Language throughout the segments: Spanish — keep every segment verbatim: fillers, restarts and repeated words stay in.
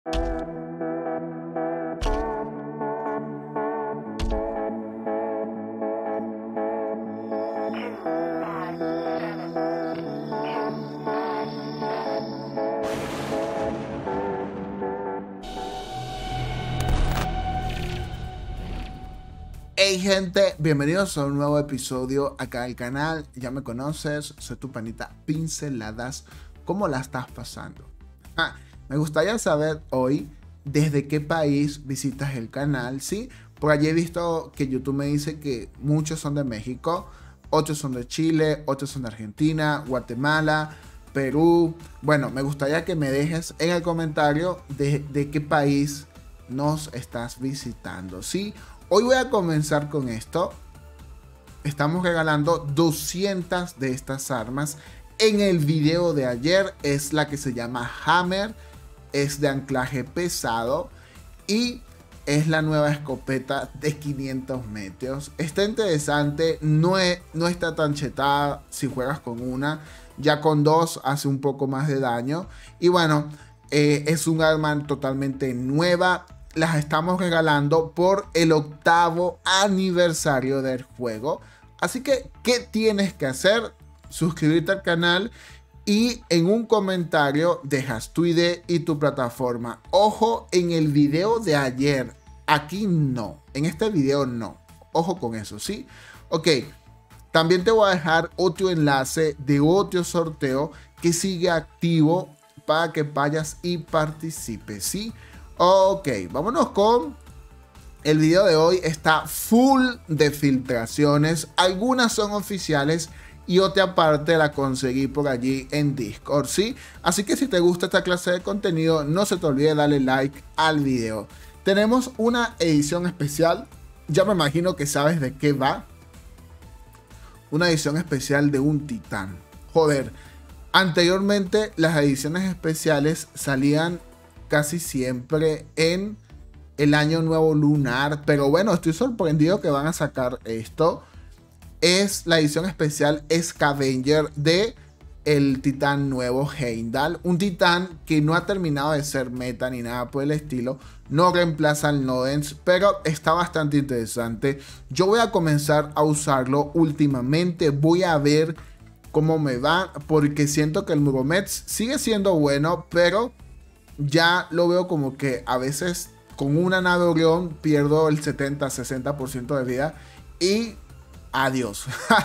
Hey gente, bienvenidos a un nuevo episodio acá al canal. Ya me conoces, soy tu panita Pinceladas. ¿Cómo la estás pasando? Ah, me gustaría saber hoy desde qué país visitas el canal, ¿sí? Por allí he visto que YouTube me dice que muchos son de México, otros son de Chile, otros son de Argentina, Guatemala, Perú. Bueno, me gustaría que me dejes en el comentario de, de qué país nos estás visitando, ¿sí? Hoy voy a comenzar con esto. Estamos regalando doscientas de estas armas. En el video de ayer es la que se llama Hammer. Es de anclaje pesado. Y es la nueva escopeta de quinientos metros. Está interesante. No, es, no está tan chetada si juegas con una. Ya con dos hace un poco más de daño. Y bueno, eh, es un arma totalmente nueva. Las estamos regalando por el octavo aniversario del juego. Así que, ¿qué tienes que hacer? Suscribirte al canal y en un comentario dejas tu I D y tu plataforma. Ojo, en el video de ayer, aquí no. En este video no. Ojo con eso, ¿sí? Ok, también te voy a dejar otro enlace de otro sorteo que sigue activo para que vayas y participes, ¿sí? Ok, vámonos con el video de hoy. Está full de filtraciones. Algunas son oficiales y otra parte la conseguí por allí en Discord, ¿sí? Así que si te gusta esta clase de contenido, no se te olvide darle like al video. Tenemos una edición especial. Ya me imagino que sabes de qué va. Una edición especial de un titán. Joder, anteriormente las ediciones especiales salían casi siempre en el año nuevo lunar, pero bueno, estoy sorprendido que van a sacar esto. Es la edición especial Scavenger de el titán nuevo Heimdall, un titán que no ha terminado de ser meta ni nada por el estilo, no reemplaza al Nodens, pero está bastante interesante. Yo voy a comenzar a usarlo últimamente, voy a ver cómo me va, porque siento que el Muromets sigue siendo bueno, pero ya lo veo como que a veces con una nave Orión pierdo el setenta a sesenta por ciento de vida y adiós.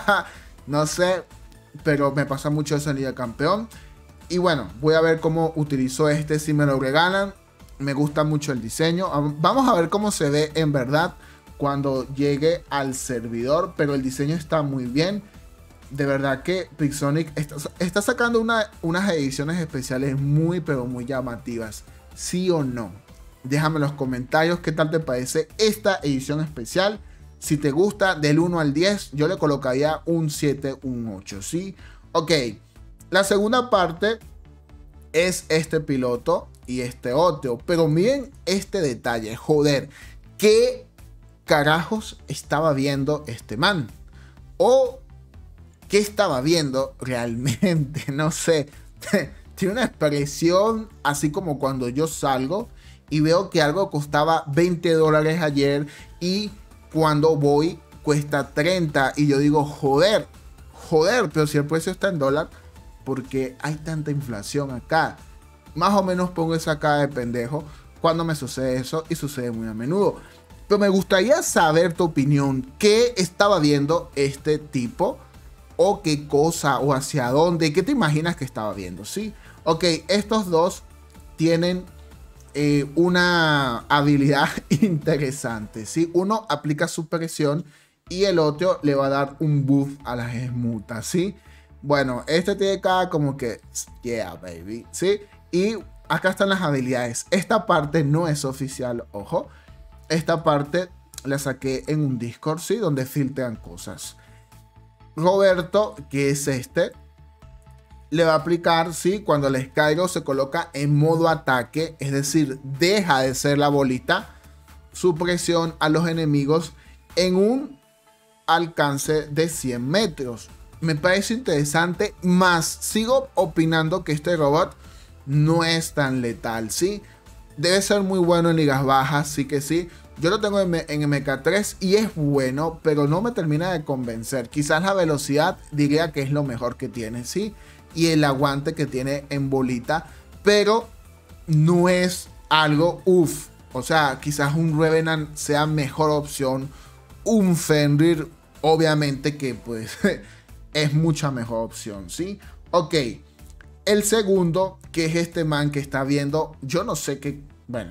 No sé, pero me pasa mucho esa liga campeón. Y bueno, voy a ver cómo utilizo este si me lo regalan. Me gusta mucho el diseño. Vamos a ver cómo se ve en verdad cuando llegue al servidor, pero el diseño está muy bien. De verdad que Pixonic está, está sacando una, unas ediciones especiales muy pero muy llamativas. ¿Sí o no? Déjame en los comentarios qué tal te parece esta edición especial. Si te gusta, del uno al diez, yo le colocaría un siete, un ocho, ¿sí? Ok, la segunda parte es este piloto y este otro. Pero miren este detalle, joder. ¿Qué carajos estaba viendo este man? O ¿qué estaba viendo realmente? No sé. Tiene una expresión así como cuando yo salgo y veo que algo costaba veinte dólares ayer y cuando voy cuesta treinta y yo digo, joder, joder, pero si el precio está en dólar, ¿por qué hay tanta inflación acá? Más o menos pongo esa cara de pendejo cuando me sucede eso y sucede muy a menudo. Pero me gustaría saber tu opinión. ¿Qué estaba viendo este tipo? ¿O qué cosa? ¿O hacia dónde? ¿Qué te imaginas que estaba viendo? ¿Sí? Ok, estos dos tienen eh, una habilidad interesante, ¿sí? Uno aplica su presión y el otro le va a dar un buff a las esmutas, ¿sí? Bueno, este tiene cada como que, yeah, baby, ¿sí? Y acá están las habilidades. Esta parte no es oficial, ojo. Esta parte la saqué en un Discord, ¿sí? Donde filtran cosas. Roberto, que es este, le va a aplicar, ¿sí? Cuando el Skyro se coloca en modo ataque, es decir, deja de ser la bolita, su presión a los enemigos en un alcance de cien metros. Me parece interesante, más sigo opinando que este robot no es tan letal, ¿sí? debe ser muy bueno en ligas bajas, sí que sí. Yo lo tengo en, en M K tres y es bueno, pero no me termina de convencer. Quizás la velocidad diría que es lo mejor que tiene, sí. Y el aguante que tiene en bolita, pero no es algo uff. O sea, quizás un Revenant sea mejor opción. Un Fenrir, obviamente que pues es mucha mejor opción, ¿sí? Ok. El segundo, que es este man que está viendo, yo no sé qué, bueno,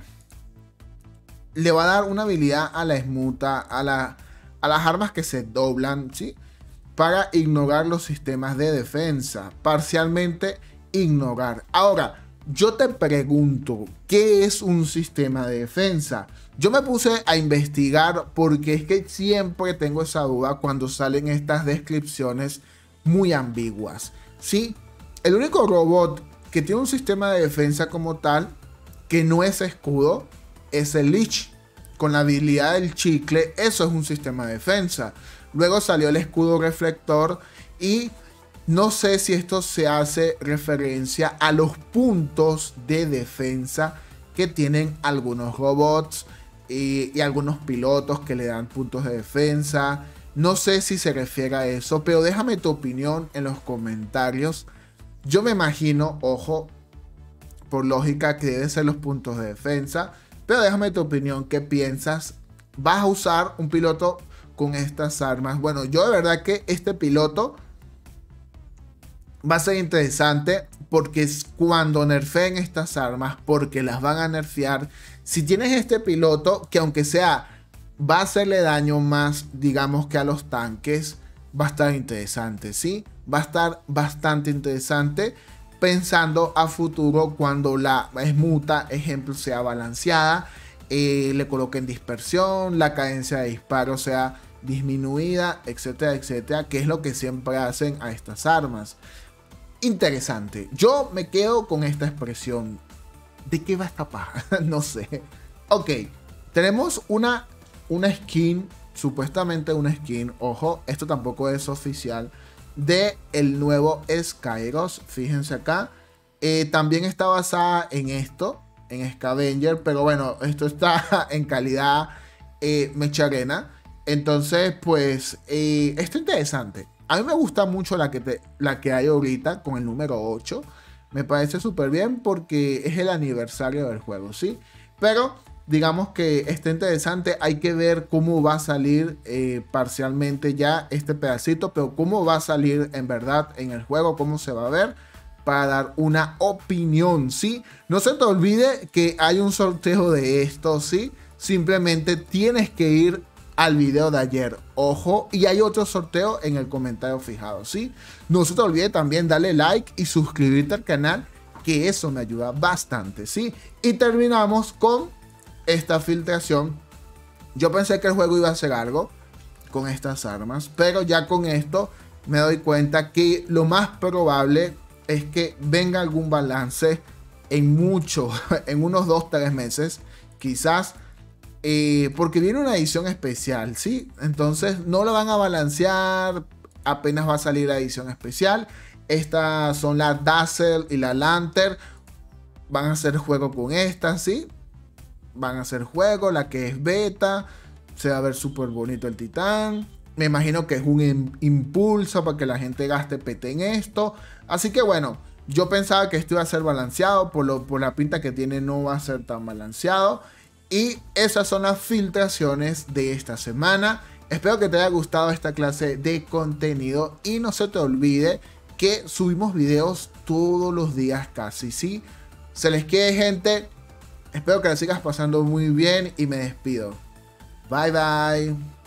le va a dar una habilidad a la esmuta, a, la, a las armas que se doblan, ¿sí? Para ignorar los sistemas de defensa, parcialmente ignorar. Ahora, yo te pregunto, ¿qué es un sistema de defensa? Yo me puse a investigar porque es que siempre tengo esa duda cuando salen estas descripciones muy ambiguas, ¿sí? El único robot que tiene un sistema de defensa como tal, que no es escudo, es el Lich. Con la habilidad del chicle, eso es un sistema de defensa. Luego salió el escudo reflector y no sé si esto se hace referencia a los puntos de defensa que tienen algunos robots y, y algunos pilotos que le dan puntos de defensa. No sé si se refiere a eso, pero déjame tu opinión en los comentarios. Yo me imagino, ojo, por lógica que deben ser los puntos de defensa, pero déjame tu opinión, ¿qué piensas? ¿Vas a usar un piloto con estas armas? Bueno, yo de verdad que este piloto va a ser interesante porque es cuando nerfeen estas armas, porque las van a nerfear. Si tienes este piloto que aunque sea va a hacerle daño más, digamos, que a los tanques, va a estar interesante, ¿sí? Va a estar bastante interesante pensando a futuro cuando la esmuta, ejemplo, sea balanceada, eh, le coloquen dispersión, la cadencia de disparo sea disminuida, etcétera, etcétera, que es lo que siempre hacen a estas armas. Interesante. Yo me quedo con esta expresión. ¿De qué va esta paja? No sé. Ok, tenemos una, una skin, supuestamente una skin, ojo, esto tampoco es oficial, de el nuevo Skyros, fíjense acá. Eh, también está basada en esto, en Scavenger, pero bueno, esto está en calidad eh, mecha arena. Entonces, pues, eh, esto es interesante. A mí me gusta mucho la que, te, la que hay ahorita con el número ocho. Me parece súper bien porque es el aniversario del juego, ¿sí? Pero digamos que está interesante. Hay que ver cómo va a salir eh, parcialmente ya este pedacito, pero cómo va a salir en verdad en el juego, cómo se va a ver, para dar una opinión, ¿sí? No se te olvide que hay un sorteo de esto, ¿sí? Simplemente tienes que ir al video de ayer, ojo, y hay otro sorteo en el comentario fijado, ¿sí? No se te olvide también darle like y suscribirte al canal, que eso me ayuda bastante, ¿sí? Y terminamos con esta filtración. Yo pensé que el juego iba a hacer algo con estas armas, pero ya con esto me doy cuenta que lo más probable es que venga algún balance en mucho, en unos dos tres meses, quizás. Eh, porque viene una edición especial, ¿sí? Entonces no lo van a balancear, apenas va a salir la edición especial. Estas son la Dazzle y la Lantern. Van a hacer juego con estas, ¿sí? Van a hacer juego, la que es beta. Se va a ver súper bonito el titán. Me imagino que es un impulso para que la gente gaste P T en esto. Así que bueno, yo pensaba que esto iba a ser balanceado. Por, lo, por la pinta que tiene no va a ser tan balanceado. Y esas son las filtraciones de esta semana. Espero que te haya gustado esta clase de contenido. Y no se te olvide que subimos videos todos los días casi, ¿sí? Se les quiere, gente. Espero que la sigas pasando muy bien y me despido. Bye bye.